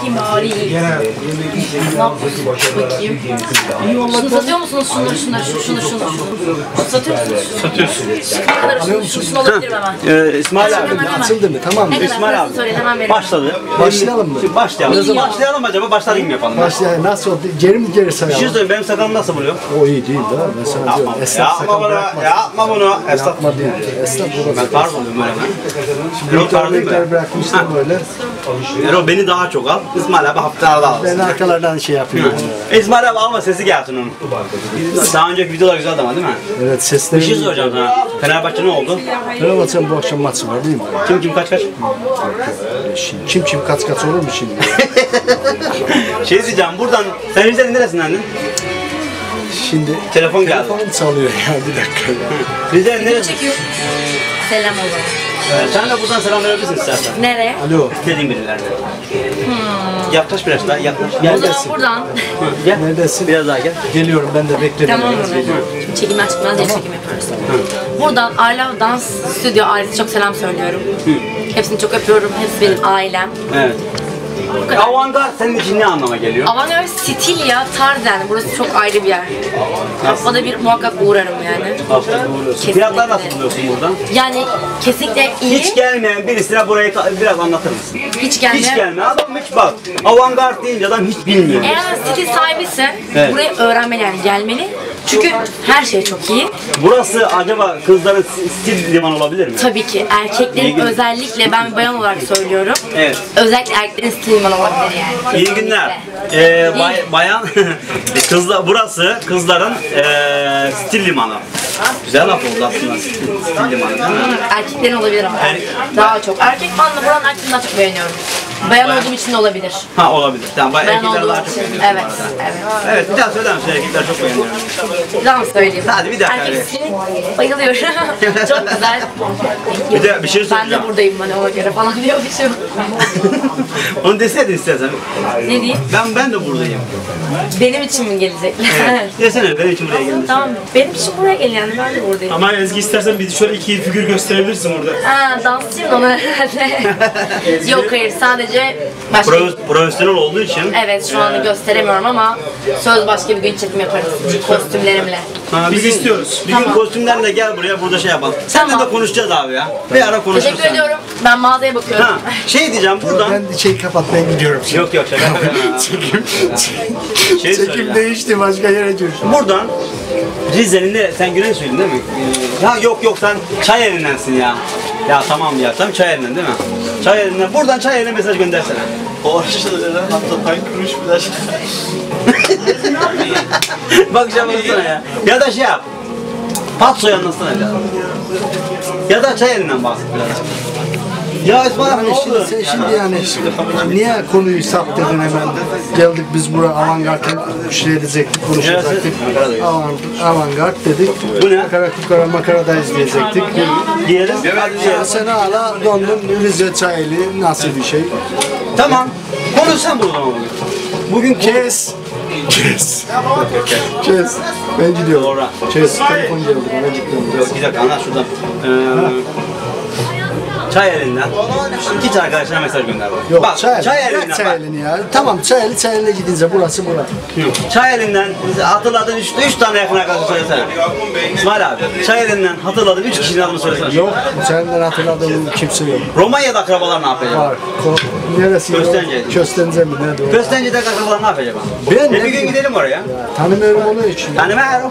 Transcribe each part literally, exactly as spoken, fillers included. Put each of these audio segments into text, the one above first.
bakayım bari. Bakayım. Şunu satıyor musunuz? Şunları, şunları, şunu, şunu, şunu. Şunu satıyor musunuz? Satıyorsun. Ne kadar şunu, şunu alabilirim hemen. Ee, İsmail abi. Açıldı mı? Tamam mı? Ne kadar İsmail abi. parasını söyleyin hemen verin. Başladı. Başlayalım mı? Şimdi başlayalım. Başlayalım acaba başlayalım yapalım. Başlayalım. Nasıl oldu? Geri mi geri Bir şey sayalım? söyleyeyim, benim sakalım nasıl buluyor? O iyi değil de. Ben sana diyorum. Esnaf Yapma sakal bunu, bırakmaz. yapma bunu. Esnaf. Yapma değil. Esnaf Ben burası. tarz oluyorum öyle ben. Şimdi Erol tarz değil örnekler mi? bırakmıştım böyle. Erol beni daha çok al. İsmail abi hafiften arada al. Ben arkalardan şey yapıyorum. İsmail abi alma sesi gelsin onun. Daha önceki videolar güzeldi ama değil mi? Evet sesleri. Bir şey soracağım sana. Fenerbahçe ne oldu? Fenerbahçe'nin bu akşam maçı var değil mi? Kim kim kaç kaç? Şimdi, kim kim kaç kaç olur mu şimdi? Şey diyeceğim buradan, sen Rize'nin neresindendin? Şimdi Telefon geldi. telefon çalıyor ya bir dakika. Rize'nin Video neresi? çekiyor. Selam o zaman. Ee, sen de buradan selam verebilirsin istersen. Nereye? Alo. İstediğin birilerine. Yaklaş biraz daha, yaklaş. O Gel. zaman buradan. Gel. Neredesin? Biraz daha gel. Geliyorum ben de beklerim. Tamam mı? Şimdi çekimden çıkmaz diye çekim yaparız. Buradan Arla Dans Stüdyo ailesi çok selam söylüyorum. Hepsini çok öpüyorum. Hepsi benim ailem. Evet. Bu kadar. Avantgard senin için ne anlama geliyor? Avantgard stil ya, tarz yani. Burası çok ayrı bir yer. Haftada bir muhakkak uğrarım yani. Haftada uğruyorsun. Kesinlikle. Fiyatlar nasıl buluyorsun buradan? Yani kesinlikle iyi. Hiç gelmeyen birisine burayı ta- biraz anlatır mısın? Hiç gelmeyen. Hiç gelmeyen adam hiç bak. Avantgard deyince adam hiç bilmiyor. Eğer stil sahibiyse Evet. burayı öğrenmeli yani gelmeli. Çünkü her şey çok iyi. Burası acaba kızların stil limanı olabilir mi? Tabii ki erkeklerin İyi gün- özellikle ben bir bayan olarak söylüyorum. Evet. Özellikle erkeklerin stil limanı olabilir yani. İyi günler. Ee, bay- bayan kızlar burası kızların ee, stil limanı. Güzel laf oldu aslında stil, stil limanı değil mi? Erkeklerin olabilir ama. Er- Daha çok. Erkek fanla buranın erkeklerini daha çok beğeniyorum. Bayan olduğum için de olabilir. Ha olabilir. Tamam, bay- Bayan erkekler olduğum daha çok için. beğeniyor. Evet, evet. Evet, bir daha söyler misin? Erkekler çok beğeniyor. Bir daha mı söyleyeyim? Hadi bir dakika. Erkek stili bayılıyorum. Çok güzel. Bir de bir şey Ben söyleyeceğim. de buradayım bana ona göre falan diyormuşum. Onu deseydin istersen. Ne diyeyim? Ben ben de buradayım. Benim için mi gelecekler? Evet. Desene benim için buraya gelmişsin. Tamam, benim için buraya gelin yani ben de buradayım. Ama Ezgi istersen bir şöyle iki figür gösterebilirsin burada. Ha, dansçıyım da onu herhalde. Yok hayır, sadece başka... Profes- profesyonel olduğu için. Evet, şu anda gösteremiyorum ama söz başka bir gün çekim yaparız kostümlerimle. Ha, Biz bir gün- istiyoruz. Bir gün Tamam. kostümlerle gel buraya burada şey yapalım. Seninle Tamam. de konuşacağız abi ya. Bir ara konuşuruz. Teşekkür ediyorum. Ben mağazaya bakıyorum. Ha, şey diyeceğim buradan. Ben şey kapatmaya gidiyorum. Yok yok şaka yapıyorum. Çekim, Şey söyle çekim ya. değişti başka yere düştü. Buradan Rize'nin de sen Güneysu'ydun değil mi? Ee, Ha yok yok sen Çayeli'ndensin ya. Ya tamam ya tam Çayeli'nden değil mi? Çayeli'nden buradan Çayeli'ne mesaj göndersene. Orşalara hatta pay kuruş bile. Bak şey anlatsana ya. Ya da şey yap. Patso'yu anlatsana biraz. Ya da Çayeli'nden bahset biraz. Ya İsmail abi ne Yani şimdi, oldu? sen şimdi yani niye konuyu saptırdın hemen? Geldik biz buraya avantgard'ın şey edecektik, konuşacaktık. Avant- Avantgard dedik. Bu ne? Makara kukara makaradayız diyecektik. Diyelim. Hadi Ya diyelim. sen hala döndün Rize Çayeli nasıl bir şey? Tamam. Konuşsan buradan olur. Bugün Kes. Kes. Kes. Ben gidiyorum. Doğru. Kes. Telefon geldi bana gidiyorum. Yok bir dakika anlat şuradan. Ee, Çayeli'nden git arkadaşına mesaj gönder bak. Yok bak, Çayeli. Çayeli'nden Bırak bak. Çayeli'ni ya. Tamam Çayeli Çayeli'ne gidince burası burası. Çayeli'nden hatırladığın üç, üç tane yakın arkadaşı söylesene. İsmail abi, Çayeli'nden hatırladığın üç kişinin adını söylesene. Yok Çayeli'den hatırladığım kimse yok. Romanya'da akrabalar ne yapacak? Var. Ko- Neresi? Köstence. Köstence mi? Nerede o? Köstence'de akrabalar ne yapacak? Ben e ne bir gün bileyim. gidelim oraya. Tanımıyorum onu için. Tanımıyorum.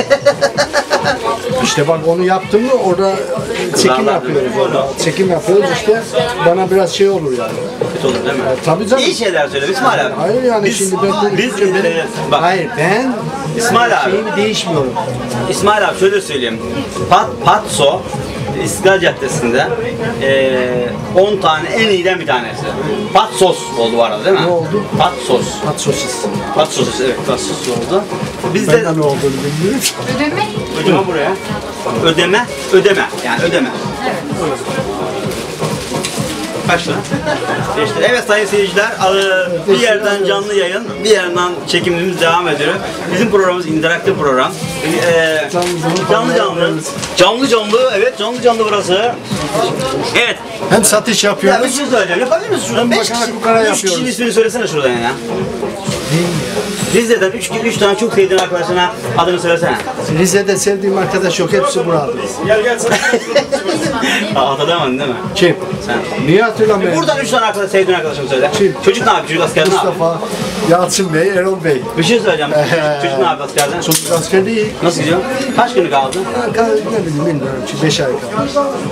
İşte bak onu yaptım mı orada çekim Kızlarla yapıyoruz. değil mi? Çekim yapıyoruz işte bana biraz şey olur yani. Kötü olur değil mi? Tabii canım. İyi şeyler söyle İsmail abi. Hayır yani Biz- şimdi ben bu biz- benim, e, bak. hayır ben İsmail abi. şeyimi değişmiyorum. İsmail abi şöyle söyleyeyim. Pat, Patso İstiklal Caddesi'nde eee on tane en iyiden bir tanesi. Patsos oldu bu arada değil mi? Ne oldu? Patsos. Pat sosis. Patsos evet Patsos oldu. Biz Ben de de ne olduğunu bilmiyorum. ödeme buraya. Ödeme, ödeme yani ödeme. Kaç lira? İşte evet sayın seyirciler, bir yerden canlı yayın, bir yerden çekimimiz devam ediyor. Bizim programımız interaktif program. Ee, canlı canlı, canlı canlı, evet canlı canlı burası. Evet. Hem satış Ya bir yapıyoruz. şey söyleyeceğim, yapabilir misin şuradan? Hem Beş bakarak kişi, fukara üç yapıyoruz. kişinin ismini söylesene şuradan ya. Rize'den üç, üç tane çok sevdiğin arkadaşına adını söylesene. Rize'de sevdiğim arkadaş yok. Hepsi burada. Gel gel sana. Aa, hatırlamadın değil mi? Kim? Sen. Niye hatırlamıyorum? Buradan üç tane arkadaş, sevdiğin arkadaşımı söyle. Kim? Çocuk ne yapıyor? Çocuk asker ne yapıyor? Mustafa, Yalçın Bey, Erol Bey. Bir şey söyleyeceğim. Çocuk ne yapıyor askerden? Çocuk asker değil. Nasıl gidiyor? Kaç günü kaldı? Ka- Ne bileyim bilmiyorum ki. Beş ay kalmış.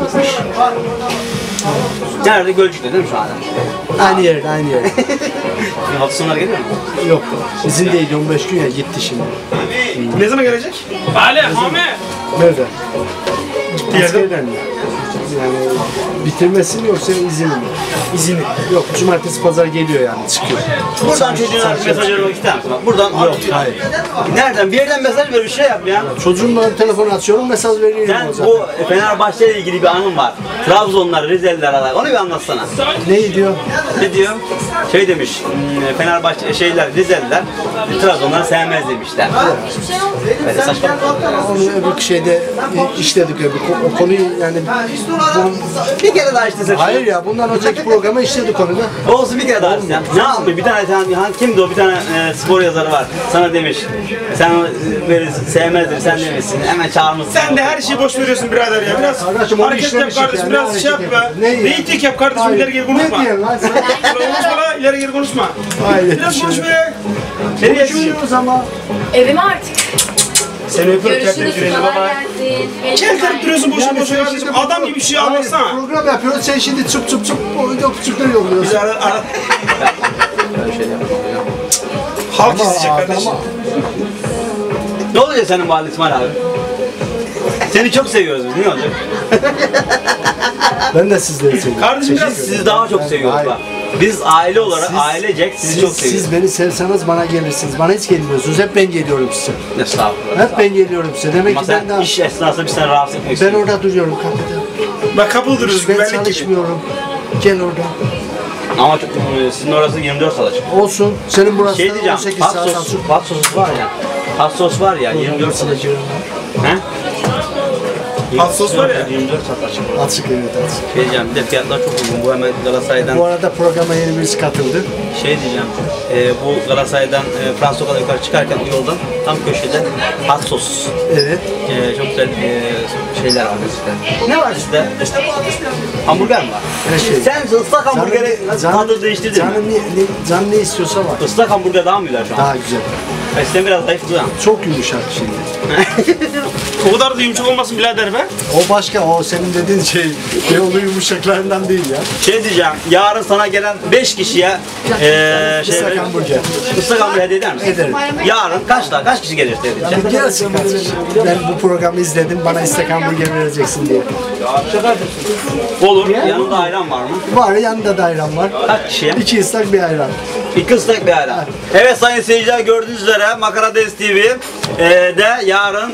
Nerede? Gölcük'te değil mi şu anda? Aynı yerde, aynı yerde. Hafta sonları geliyor mu? Yok. İzindeydi on beş gün ya gitti şimdi. Ne zaman gelecek? Ali, Ahmet. Nerede? Gittiği yerde. Askerden mi? Yani bitirmesi mi yoksa izini mi? İzini. Yok, cumartesi pazar geliyor yani çıkıyor. Buradan çocuğuna mesaj vermek ister misin? Bak, buradan Yok, hayır. Nereden? Bir yerden mesaj ver, bir şey yap ya. Çocuğumla telefon açıyorum, mesaj veriyorum Sen o zaman. bu Fenerbahçe ile ilgili bir anın var. Trabzonlar, Rizeliler alakalı. Onu bir anlatsana. Ne diyor? Ne diyor? Şey demiş, hmm, Fenerbahçe şeyler, Rizeliler Trabzonları sevmez demişler. Böyle saçma. Onu öbür şeyde işledik öbür o konuyu yani bu- Bir kere daha işte sen. hayır ya bundan önceki programa işledik onu da. Olsun bir kere daha işte. Ne yaptı? Bir tane, tane han- kimdi o? Bir tane e, spor yazarı var. Sana demiş. Sen onu e, böyle sevmezdir, sen demişsin. Hemen çağırmışsın. Sen de her şeyi boş veriyorsun birader ya. Biraz Kardeşim, onu hareket yap işlemişik kardeşim, yani, biraz hareket şey yap be. yapıyoruz. Ne ya? Reyting yap kardeşim, Hayır. ileri geri konuşma. Ne diyorsun lan sen? Konuşma la, ileri geri konuşma. Hayır. Biraz konuş be. Nereye yetişiyor? Konuşuyoruz ama Evime artık. Seni öpüyorum, Görüşürüz. kendine güveni Kolay baba. gelsin. Kelter duruyorsun boşuna yani boşuna sen kardeşim. şimdi Adam gibi bir şey anlatsana. Hayır, program yapıyoruz sen şimdi çıp çıp çıp o küçükler Biz yolluyorsun. ara, ara... Halk izleyecek kardeşim. Ama Ne olacak senin bu halin İsmail abi? Seni çok seviyoruz biz. Ne olacak? ben de sizleri seviyorum. Kardeşim biraz Teşekkür Sizi ederim. daha çok Ben- seviyoruz hayır. bak. Biz aile olarak, Siz- ailecek sizi Siz, çok seviyoruz. siz beni sevseniz bana gelirsiniz. Bana hiç gelmiyorsunuz. Hep ben geliyorum size. Estağfurullah. Hep ben geliyorum size. Demek Ama ki ben sen daha... iş esnasında biz seni rahatsız etmek Ben istiyoruz. orada duruyorum kapıda. Bak kapılı duruyoruz, Ben güvenlik gibi. çalışmıyorum. Gel orada. Ama çok, e, sizin orası yirmi dört saat açık. Olsun. Senin burası Şey da diyeceğim, on sekiz hot saat sos, açık. hot sos var ya. Hot sos var ya, yirmi dört saat açık. He? Hot sos var ya. yirmi dört saat açık. Açık evet açık. Şey diyeceğim, bir de fiyatlar çok uygun. Bu hemen Galatasaray'dan Bu arada programa yeni birisi katıldı. şey diyeceğim. E, bu Galatasaray'dan e, Fransız Sokak'a yukarı çıkarken o yoldan tam köşede hot sos. Evet. E, çok güzel e, şeyler var sizde. Ne var sizde? Hamburger mi var? Her şey. Sen ıslak hamburgeri tadı değiştirdin mi? canın ne, ne, can ne istiyorsa var. Islak hamburger daha mı güzel şu an? Daha güzel. E, sen biraz zayıf duran. Çok yumuşak şimdi. O kadar da yumuşak olmasın birader be. O başka, o senin dediğin şey. Yolu yumuşaklarından değil ya. Şey diyeceğim, yarın sana gelen beş kişiye eee şey Islak hamburger. ıslak hamburger hediye eder misin? Ederim. Yarın kaç daha kaç kişi gelir hediye edecek? Gelsin kardeşim. Ben bu programı izledim. Bana istek hamburger vereceksin diye. Olur. Yanında ayran var mı? Var, yanında da ayran var. Kaç kişiye? İki ıslak bir ayran. İki ıslak bir ayran. Evet sayın seyirciler, gördüğünüz üzere Makaradeniz T V eee, de yarın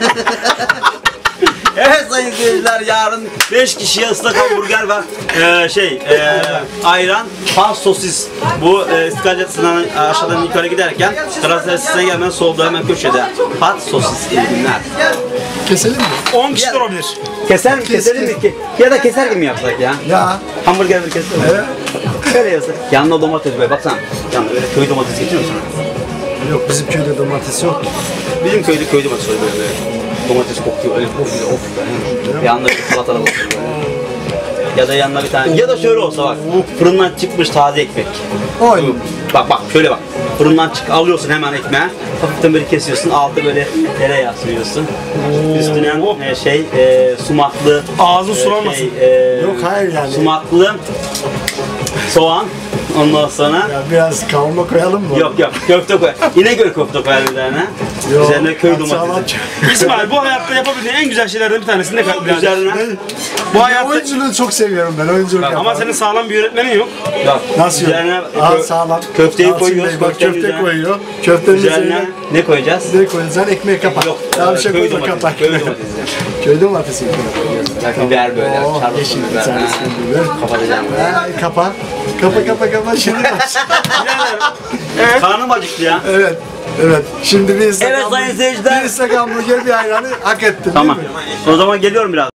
Evet sayın seyirciler, yarın beş kişiye ıslak hamburger ve eee, şey eee, ayran, pas sosis. Bu eee İstiklal Caddesi'nden aşağıdan yukarı giderken Galatasaray Sitesi'ne gelmeden solda hemen köşede pat sosis iyi günler. Keselim mi? on kişi de olabilir. Keser mi? Keselim mi? Ke- Ya da keser gibi mi yapsak ya? Ya. Hamburger mi keselim? Evet. Şöyle yapsak. Yanına domates böyle baksana. Yanına böyle köy domates getiriyor musun? Yok, bizim köyde domates yok. Bizim köyde köy domates öyle böyle. Domates kokuyor öyle of of. of. Yanına bir salatalık olsun böyle. Ya da yanına bir tane. Ya da şöyle olsa bak. Fırından çıkmış taze ekmek. Oy. Bak bak şöyle bak. Fırından çık alıyorsun hemen ekmeği. Hafiften böyle kesiyorsun. Altı böyle tereyağı sürüyorsun. Üstüne e, şey e, sumaklı. Ağzın e, sulanmasın. şey, e, Yok, hayır yani. Sumaklı soğan. Ondan sonra Ya biraz kavurma koyalım mı? yok yok köfte koy. İnegöl köfte koyalım üzerine. Yok, Üzerine köy sağlam domatesi. İsmail, bu hayatta yapabildiğin en güzel şeylerden bir tanesi ne kadar birader? Üzerine Bu Ya hayatta... oyunculuğu çok seviyorum ben. Oyunculuk Ama yaparım. senin sağlam bir öğretmenin yok. yok. Nasıl yok? Üzerine Aa, kö- sağlam. köfteyi Yalçın koyuyoruz. Bey, bak köftenin köfte üzerine- koyuyor. Köftenin Üzerine üzerine Ne koyacağız? Ne koyacaksın? Ekmeğe kapak. Yok. Daha bir şey köy koyma domatesi, kapak. köy domatesi. Köy domatesi. Biber böyle. Oo, Çarpık yeşil bir biber. tane Ha. biber. Kapatacağım böyle. Ha, kapa. Kapa kapa kapa. Şimdi baş. Karnım acıktı ya. Evet. Evet. Şimdi bir Instagram, Evet sayın seyirciler. bir Instagram hamburger bir ayranı hak ettin Tamam. değil mi? O zaman geliyorum biraz.